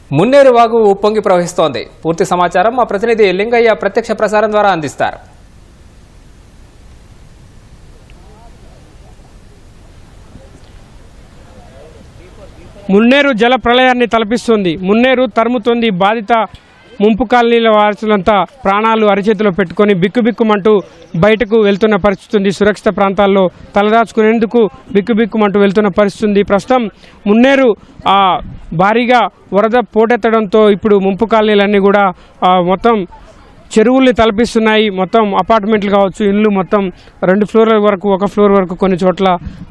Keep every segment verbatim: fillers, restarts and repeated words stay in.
మున్నేరు వాగు ఉప్పొంగి ప్రవహిస్తోంది. పూర్తి సమాచారం మా ప్రతినిధి లింగయ్య ప్రత్యక్ష ప్రసారం ద్వారా అందిస్తారు. మున్నేరు జల ప్రళయాన్ని తలపిస్తుంది. మున్నేరు తరుముతోంది. బాధిత ముంపు కాలనీల వాసులంతా ప్రాణాలు అరిచేతిలో పెట్టుకొని బిక్కుబిక్కుమంటూ బయటకు వెళ్తున్న పరిస్థితి ఉంది. సురక్షిత ప్రాంతాల్లో తలదాచుకునేందుకు బిక్కుబిక్కుమంటూ వెళ్తున్న పరిస్థితి ఉంది. ప్రస్తుతం మున్నేరు భారీగా వరద పోటెత్తడంతో ఇప్పుడు ముంపు కాలనీలన్నీ కూడా మొత్తం చెరువుల్ని తలపిస్తున్నాయి. మొత్తం అపార్ట్మెంట్లు కావచ్చు, ఇళ్ళు మొత్తం రెండు ఫ్లోర్ల వరకు, ఒక ఫ్లోర్ వరకు కొన్ని చోట్ల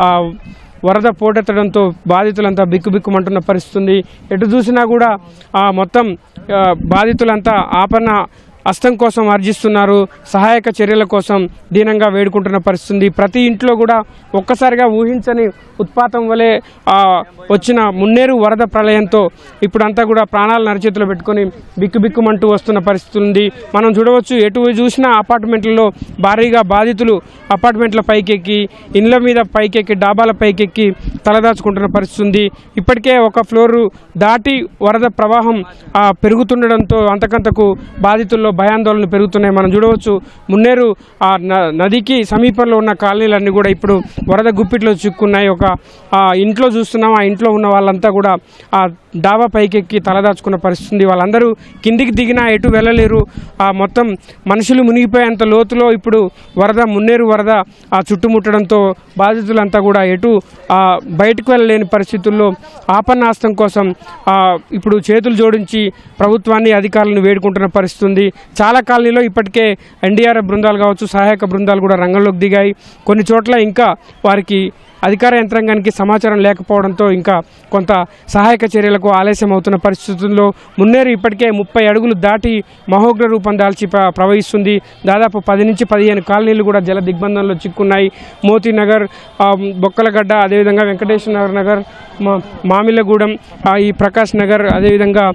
వరద పోటెత్తడంతో బాధితులంతా బిక్కుబిక్కుమంటున్న పరిస్థితి ఉంది. ఎటు చూసినా కూడా మొత్తం బాధితులంతా ఆపన్న హస్తం కోసం అర్జిస్తున్నారు. సహాయక చర్యల కోసం దీనంగా వేడుకుంటున్న పరిస్థితి. ప్రతి ఇంట్లో కూడా ఒక్కసారిగా ఊహించని ఉత్పాతం వలె వచ్చిన మున్నేరు వరద ప్రళయంతో ఇప్పుడంతా కూడా ప్రాణాలను అరిచేతిలో పెట్టుకొని బిక్కుబిక్కుమంటూ వస్తున్న పరిస్థితి ఉంది. మనం చూడవచ్చు, ఎటు చూసినా అపార్ట్మెంట్లలో భారీగా బాధితులు అపార్ట్మెంట్ల పైకెక్కి, ఇండ్ల మీద పైకెక్కి, డాబాల పైకెక్కి తలదాచుకుంటున్న పరిస్థితి ఉంది. ఇప్పటికే ఒక ఫ్లోరు దాటి వరద ప్రవాహం పెరుగుతుండడంతో అంతకంతకు బాధితుల్లో భయాందోళనలు పెరుగుతున్నాయి. మనం చూడవచ్చు, మున్నేరు ఆ నదికి సమీపంలో ఉన్న కాలనీలన్నీ కూడా ఇప్పుడు వరద గుప్పిట్లో చిక్కున్నాయి. ఒక ఇంట్లో చూస్తున్నాం, ఆ ఇంట్లో ఉన్న వాళ్ళంతా కూడా ఆ డాబా పైకెక్కి తలదాచుకున్న పరిస్థితి. వాళ్ళందరూ కిందికి దిగినా ఎటు వెళ్ళలేరు. ఆ మొత్తం మనుషులు మునిగిపోయేంత లోతులో ఇప్పుడు వరద, మున్నేరు వరద ఆ చుట్టుముట్టడంతో బాధితులంతా కూడా ఎటు బయటకు వెళ్ళలేని పరిస్థితుల్లో ఆపన్నాస్తం కోసం ఇప్పుడు చేతులు జోడించి ప్రభుత్వాన్ని, అధికారులను వేడుకుంటున్న పరిస్థితి ఉంది. చాలా కాలనీలో ఇప్పటికే ఎన్డీఆర్ఎఫ్ బృందాలు కావచ్చు, సహాయక బృందాలు కూడా రంగంలోకి దిగాయి. కొన్ని చోట్ల ఇంకా వారికి అధికార యంత్రాంగానికి సమాచారం లేకపోవడంతో ఇంకా కొంత సహాయక చర్యలకు ఆలస్యం అవుతున్న పరిస్థితుల్లో మున్నేరు ఇప్పటికే ముప్పై అడుగులు దాటి మహోగ్ర రూపం దాల్చి ప్రవహిస్తుంది. దాదాపు పది నుంచి పదిహేను కాలనీలు కూడా జల దిగ్బంధంలో చిక్కున్నాయి. మోతీనగర్, బొక్కలగడ్డ, అదేవిధంగా వెంకటేశ్వర నగర్, మామిళ్ళగూడెం, ఈ ప్రకాష్ నగర్, అదేవిధంగా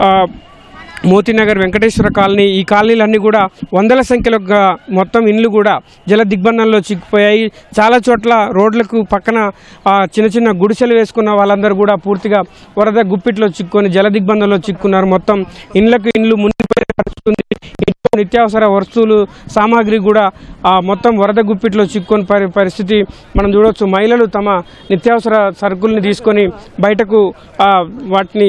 మోతీనగర్, వెంకటేశ్వర కాలనీ, ఈ కాలనీలన్నీ కూడా వందల సంఖ్యలో మొత్తం ఇండ్లు కూడా జల దిగ్బంధంలో చిక్కుపోయాయి. చాలా చోట్ల రోడ్లకు పక్కన చిన్న చిన్న గుడిసెలు వేసుకున్న వాళ్ళందరూ కూడా పూర్తిగా వరద గుప్పిట్లో చిక్కుకొని జల దిగ్బంధంలో చిక్కున్నారు. మొత్తం ఇండ్లకు ఇండ్లు మునిగిపోయే పరిస్థితి ఉంది. నిత్యావసర వస్తువులు, సామాగ్రి కూడా మొత్తం వరద గుప్పిట్లో చిక్కుని పరిస్థితి మనం చూడవచ్చు. మహిళలు తమ నిత్యావసర సరుకుల్ని తీసుకొని బయటకు వాటిని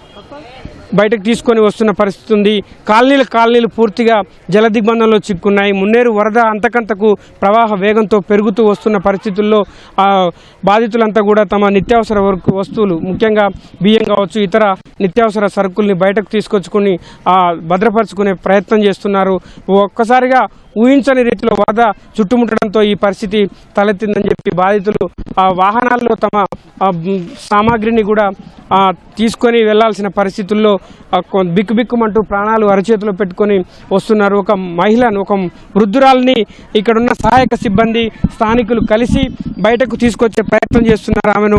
బయటకు తీసుకొని వస్తున్న పరిస్థితి ఉంది. కాలనీల కాలనీలు పూర్తిగా జల దిగ్బంధంలో చిక్కున్నాయి. మున్నేరు వరద అంతకంతకు ప్రవాహ వేగంతో పెరుగుతూ వస్తున్న పరిస్థితుల్లో బాధితులంతా కూడా తమ నిత్యావసర వస్తువులు, ముఖ్యంగా బియ్యం కావచ్చు, ఇతర నిత్యావసర సరుకుల్ని బయటకు తీసుకొచ్చుకొని భద్రపరుచుకునే ప్రయత్నం చేస్తున్నారు. ఒక్కసారిగా ఊహించని రీతిలో వరద చుట్టుముట్టడంతో ఈ పరిస్థితి తలెత్తిందని చెప్పి బాధితులు ఆ వాహనాల్లో తమ సామాగ్రిని కూడా తీసుకొని వెళ్లాల్సిన పరిస్థితుల్లో బిక్కుబిక్కుమంటూ ప్రాణాలు అరచేతిలో పెట్టుకొని వస్తున్నారు. ఒక మహిళను, ఒక వృద్ధురాలని ఇక్కడున్న సహాయక సిబ్బంది, స్థానికులు కలిసి బయటకు తీసుకొచ్చే ప్రయత్నం చేస్తున్నారు. ఆమెను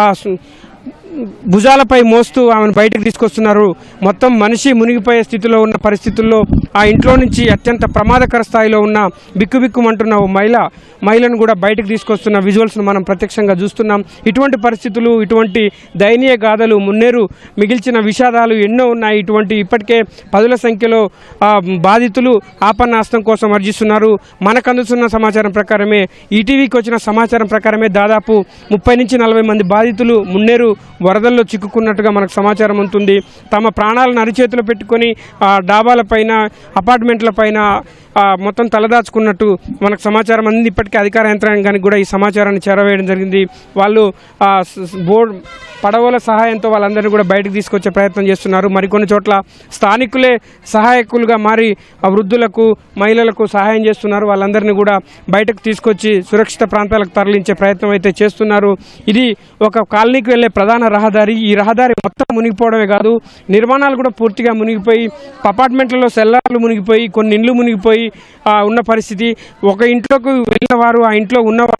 భుజాలపై మోస్తూ ఆమెను బయటకు తీసుకొస్తున్నారు. మొత్తం మనిషి మునిగిపోయే స్థితిలో ఉన్న పరిస్థితుల్లో ఆ ఇంట్లో నుంచి అత్యంత ప్రమాదకర స్థాయిలో ఉన్న బిక్కుబిక్కుమంటున్న ఓ మహిళ మహిళను కూడా బయటకు తీసుకొస్తున్న విజువల్స్ను మనం ప్రత్యక్షంగా చూస్తున్నాం. ఇటువంటి పరిస్థితులు, ఇటువంటి దయనీయ గాథలు, మున్నేరు మిగిల్చిన విషాదాలు ఎన్నో ఉన్నాయి. ఇటువంటి ఇప్పటికే పదుల సంఖ్యలో బాధితులు ఆపన్నాస్తం కోసం అర్జిస్తున్నారు. మనకు అందుతున్న సమాచారం ప్రకారమే, ఈటీవీకి వచ్చిన సమాచారం ప్రకారమే దాదాపు ముప్పై నుంచి నలభై మంది బాధితులు మున్నేరు వరదల్లో చిక్కుకున్నట్టుగా మనకు సమాచారం ఉంటుంది. తమ ప్రాణాలను అరిచేతిలో పెట్టుకొని డాబాల పైన, అపార్ట్మెంట్ల పైన మొత్తం తలదాచుకున్నట్టు మనకు సమాచారం అంది. ఇప్పటికే అధికార యంత్రాంగానికి కూడా ఈ సమాచారాన్ని చేరవేయడం జరిగింది. వాళ్ళు బోర్డు పడవల సహాయంతో వాళ్ళందరినీ కూడా బయటకు తీసుకొచ్చే ప్రయత్నం చేస్తున్నారు. మరికొన్ని చోట్ల స్థానికులే సహాయకులుగా మారి వృద్ధులకు, మహిళలకు సహాయం చేస్తున్నారు. వాళ్ళందరినీ కూడా బయటకు తీసుకొచ్చి సురక్షిత ప్రాంతాలకు తరలించే ప్రయత్నం అయితే చేస్తున్నారు. ఇది ఒక కాలనీకి వెళ్లే ప్రధాన రహదారి. ఈ రహదారి మొత్తం మునిగిపోవడమే కాదు, నిర్మాణాలు కూడా పూర్తిగా మునిగిపోయి, అపార్ట్మెంట్లలో సెల్లార్లు మునిగిపోయి, కొన్ని ఇండ్లు మునిగిపోయి ఉన్న పరిస్థితి. ఒక ఇంట్లోకి వెళ్ళిన వారు, ఆ ఇంట్లో ఉన్నవారు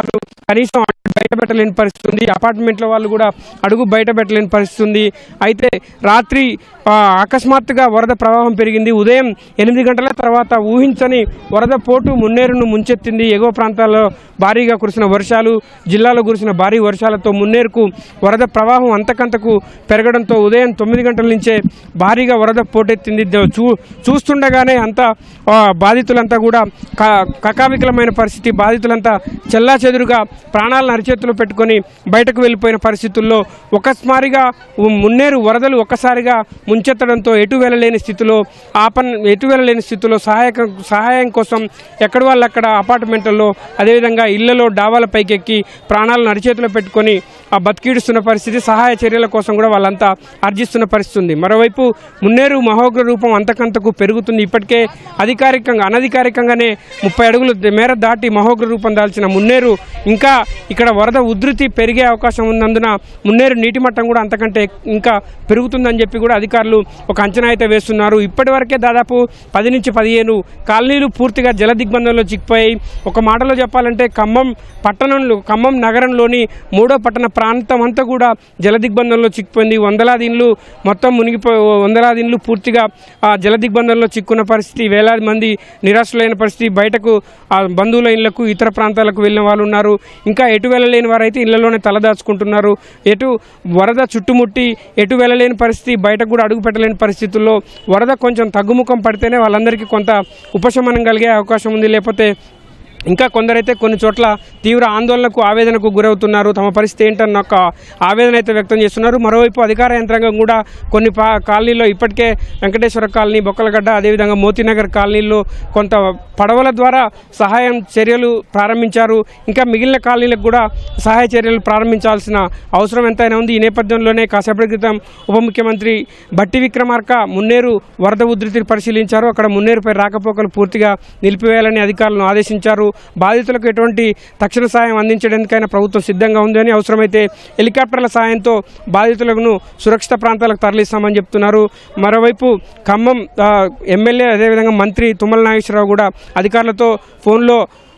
కనీసం బయట పెట్టలేని పరిస్థితి ఉంది. అపార్ట్మెంట్ల వాళ్ళు కూడా అడుగు బయట పెట్టలేని పరిస్థితి ఉంది. అయితే రాత్రి అకస్మాత్తుగా వరద ప్రవాహం పెరిగింది. ఉదయం ఎనిమిది గంటల తర్వాత ఊహించని వరద పోటు మున్నేరును ముంచెత్తింది. ఎగువ ప్రాంతాల్లో భారీగా కురిసిన వర్షాలు, జిల్లాలో కురిసిన భారీ వర్షాలతో మున్నేరుకు వరద ప్రవాహం అంతకంతకు పెరగడంతో ఉదయం తొమ్మిది గంటల నుంచే భారీగా వరద పోటెత్తింది. చూ చూస్తుండగానే అంతా బాధితులంతా కూడా కకావికలమైన పరిస్థితి. బాధితులంతా చెల్లా చెదురుగా ప్రాణాలను అరిచేతులు పెట్టుకొని బయటకు వెళ్ళిపోయిన పరిస్థితుల్లో ఒకసారిగా మున్నేరు వరదలు ఒక్కసారిగా ముంచెత్తడంతో ఎటు వెళ్ళలేని స్థితిలో ఆపన్ ఎటు వెళ్ళలేని స్థితిలో సహాయక సహాయం కోసం ఎక్కడి వాళ్ళు అక్కడ అపార్ట్మెంట్లలో అదేవిధంగా ఇళ్లలో డాబాల పైకెక్కి ప్రాణాలను అరిచేతులు పెట్టుకొని ఆ బతికిడుస్తున్న పరిస్థితి. సహాయ చర్యల కోసం కూడా వాళ్ళంతా ఆర్జిస్తున్న పరిస్థితి ఉంది. మరోవైపు మున్నేరు మహోగ్ర రూపం అంతకంతకు పెరుగుతుంది. ఇప్పటికే అధికారికంగా అనధికారికంగానే ముప్పై అడుగుల మేర దాటి మహోగ్ర రూపం దాల్చిన మున్నేరు ఇంకా ఇక్కడ వరద ఉధృతి పెరిగే అవకాశం ఉన్నందున మున్నేరు నీటి మట్టం కూడా అంతకంటే ఇంకా పెరుగుతుందని చెప్పి కూడా అధికారులు ఒక అంచనా అయితే వేస్తున్నారు. ఇప్పటి వరకే దాదాపు పది నుంచి పదిహేను కాలనీలు పూర్తిగా జల దిగ్బంధంలో చిక్కిపోయాయి. ఒక మాటలో చెప్పాలంటే ఖమ్మం పట్టణంలో ఖమ్మం నగరంలోని మూడో పట్టణ ప్రాంతం అంతా కూడా జల దిగ్బంధంలో చిక్కిపోయింది. వందలాది ఇండ్లు మొత్తం మునిగిపో వందలాది ఇండ్లు పూర్తిగా ఆ జల దిగ్బంధంలో చిక్కున్న పరిస్థితి. వేలాది మంది నిరాశలైన పరిస్థితి. బయటకు ఆ బంధువుల ఇళ్లకు ఇతర ప్రాంతాలకు వెళ్ళిన వాళ్ళు ఉన్నారు. ఇంకా ఎటు వెళ్ళలేని వారైతే ఇళ్లలోనే తలదాచుకుంటున్నారు. ఎటు వరద చుట్టుముట్టి ఎటు వెళ్ళలేని పరిస్థితి, బయటకు కూడా అడుగు పెట్టలేని పరిస్థితుల్లో వరద కొంచెం తగ్గుముఖం పడితేనే వాళ్ళందరికీ కొంత ఉపశమనం కలిగే అవకాశం ఉంది. లేకపోతే ఇంకా కొందరైతే కొన్ని చోట్ల తీవ్ర ఆందోళనకు ఆవేదనకు గురవుతున్నారు. తమ పరిస్థితి ఏంటన్న ఒక ఆవేదన అయితే వ్యక్తం చేస్తున్నారు. మరోవైపు అధికార యంత్రాంగం కూడా కొన్ని కాలనీల్లో ఇప్పటికే వెంకటేశ్వర కాలనీ, బొక్కలగడ్డ, అదేవిధంగా మోతీనగర్ కాలనీల్లో కొంత పడవల ద్వారా సహాయం చర్యలు ప్రారంభించారు. ఇంకా మిగిలిన కాలనీలకు కూడా సహాయ చర్యలు ప్రారంభించాల్సిన అవసరం ఎంతైనా ఉంది. ఈ నేపథ్యంలోనే కాసేపటి క్రితం ఉప ముఖ్యమంత్రి బట్టి విక్రమార్క మున్నేరు వరద ఉధృతిని పరిశీలించారు. అక్కడ మున్నేరుపై రాకపోకలు పూర్తిగా నిలిపివేయాలని అధికారులను ఆదేశించారు. బాధితులకు ఎటువంటి తక్షణ సాయం అందించడానికైనా ప్రభుత్వం సిద్ధంగా ఉందని, అవసరమైతే హెలికాప్టర్ల సాయంతో బాధితులను సురక్షిత ప్రాంతాలకు తరలిస్తామని చెప్తున్నారు. మరోవైపు ఖమ్మం ఎమ్మెల్యే అదేవిధంగా మంత్రి తుమ్మల నాగేశ్వరరావు కూడా అధికారులతో ఫోన్లో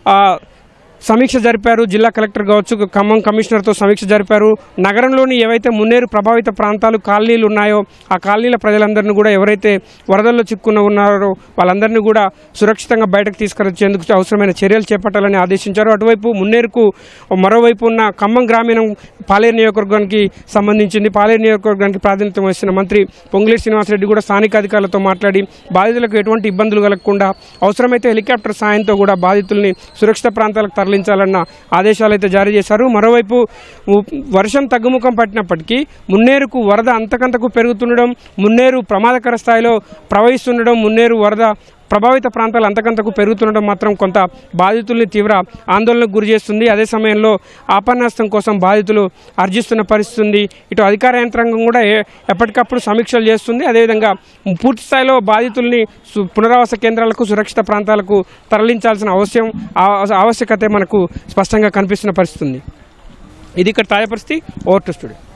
సమీక్ష జరిపారు. జిల్లా కలెక్టర్ కావచ్చు, ఖమ్మం కమిషనర్తో సమీక్ష జరిపారు. నగరంలోని ఏవైతే మున్నేరు ప్రభావిత ప్రాంతాలు కాలనీలు ఉన్నాయో ఆ కాలనీల ప్రజలందరినీ కూడా ఎవరైతే వరదల్లో చిక్కున్న ఉన్నారో వాళ్ళందరినీ కూడా సురక్షితంగా బయటకు తీసుకొచ్చేందుకు అవసరమైన చర్యలు చేపట్టాలని ఆదేశించారు. అటువైపు మున్నేరుకు మరోవైపు ఉన్న ఖమ్మం గ్రామీణం పాలేరు నియోజకవర్గానికి సంబంధించింది. పాలేరు నియోజకవర్గానికి ప్రాతినిధ్యం వహిస్తున్న మంత్రి పొంగులేటి శ్రీనివాసరెడ్డి కూడా స్థానిక అధికారులతో మాట్లాడి బాధితులకు ఎటువంటి ఇబ్బందులు కలగకుండా అవసరమైతే హెలికాప్టర్ సాయంతో కూడా బాధితుల్ని సురక్షిత ప్రాంతాలకు తరలి ాలన్న ఆదేశాలు అయితే జారీ చేశారు. మరోవైపు వర్షం తగ్గుముఖం పట్టినప్పటికీ మున్నేరుకు వరద అంతకంతకు పెరుగుతుండడం, మున్నేరు ప్రమాదకర స్థాయిలో ప్రవహిస్తుండడం, మున్నేరు వరద ప్రభావిత ప్రాంతాలు అంతకంతకు పెరుగుతుండడం మాత్రం కొంత బాధితుల్ని తీవ్ర ఆందోళనకు గురి చేస్తుంది. అదే సమయంలో ఆపన్నాస్తం కోసం బాధితులు ఆర్జిస్తున్న పరిస్థితి ఉంది. ఇటు అధికార యంత్రాంగం కూడా ఎప్పటికప్పుడు సమీక్షలు చేస్తుంది. అదేవిధంగా పూర్తి స్థాయిలో బాధితుల్ని పునరావాస కేంద్రాలకు, సురక్షిత ప్రాంతాలకు తరలించాల్సిన అవసరం ఆవశ్యకత మనకు స్పష్టంగా కనిపిస్తున్న పరిస్థితి ఉంది. ఇది ఇక్కడ తాజా పరిస్థితి. Over to studio.